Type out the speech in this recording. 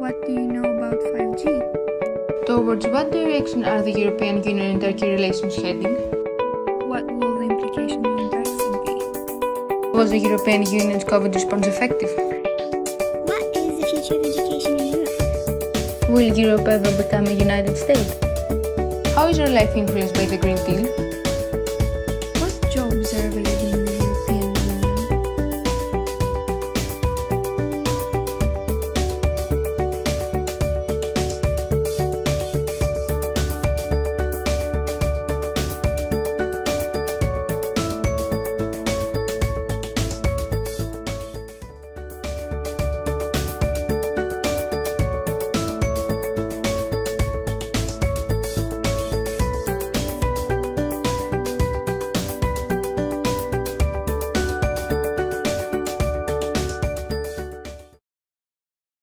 What do you know about 5G? Towards what direction are the European Union and Turkey relations heading? What will the implications on Brexit be? Was the European Union's COVID response effective? What is the future of education in Europe? Will Europe ever become a United States? How is your life influenced by the Green Deal?